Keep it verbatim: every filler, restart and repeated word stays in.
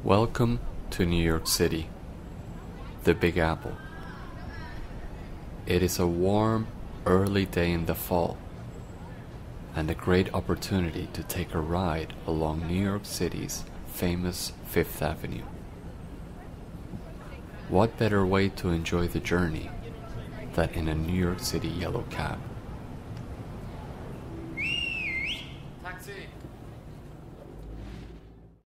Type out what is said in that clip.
Welcome to New York City, the Big Apple. It is a warm, early day in the fall, and a great opportunity to take a ride along New York City's famous Fifth Avenue. What better way to enjoy the journey than in a New York City yellow cab?